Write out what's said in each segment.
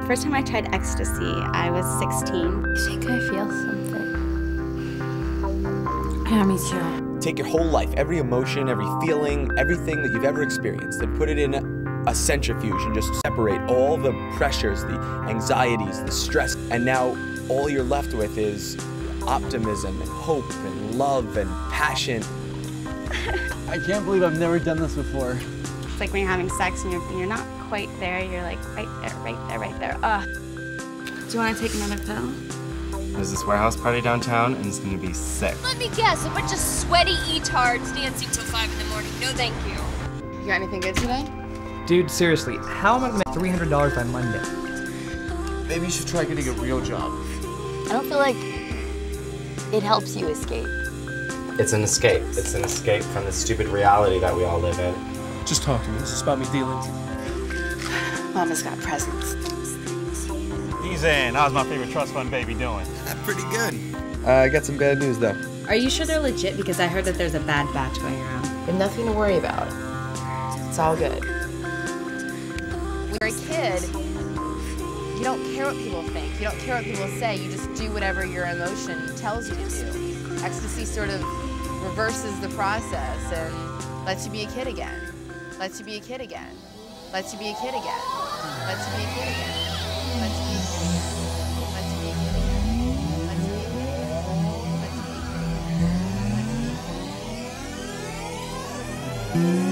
First time I tried ecstasy, I was 16. I think I feel something. Yeah, me too. Take your whole life, every emotion, every feeling, everything that you've ever experienced, and put it in a centrifuge and just separate all the pressures, the anxieties, the stress, and now all you're left with is optimism and hope and love and passion. I can't believe I've never done this before. It's like when you're having sex and you're not quite there, you're like right there, right there, right there. Do you want to take another pill? There's this warehouse party downtown, and it's gonna be sick. Let me guess, a bunch of sweaty e-tards dancing till 5 in the morning. No thank you. You got anything good today? Dude, seriously, how am I gonna make $300 by Monday? Maybe you should try getting a real job. I don't feel like it helps you escape. It's an escape. It's an escape from the stupid reality that we all live in. Just talk to me. This is about me dealing. Mama's got presents. He's in. How's my favorite trust fund baby doing? Pretty good. I got some bad news though. Are you sure they're legit? Because I heard that there's a bad batch going around. You have nothing to worry about. It's all good. When you're a kid, you don't care what people think. You don't care what people say. You just do whatever your emotion tells you to do. Ecstasy sort of reverses the process and lets you be a kid again. Lets you be a kid again. Lets you be a kid again. Lets you be a kid again. Lets you be a kid again. Lets you be a kid again. Lets you be a kid again. Lets you be a kid again.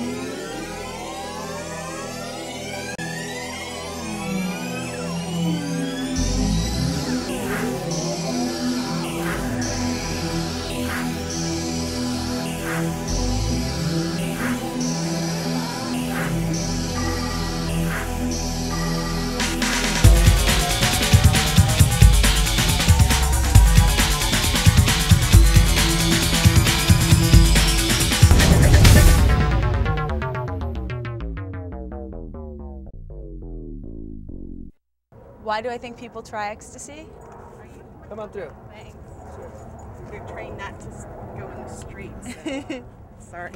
Why do I think people try ecstasy? Come on through. Thanks. You're trained not to go in the streets. Sorry.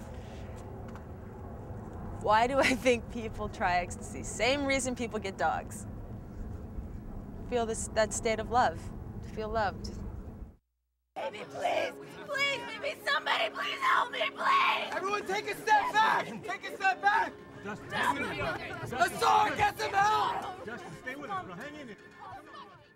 Why do I think people try ecstasy? Same reason people get dogs. Feel that state of love. To feel loved. Baby, please, please, maybe somebody, please help me, please! Everyone take a step back! Take a step back! Justin, Assault, get some help! Justin, stay with us, bro. Hang in there.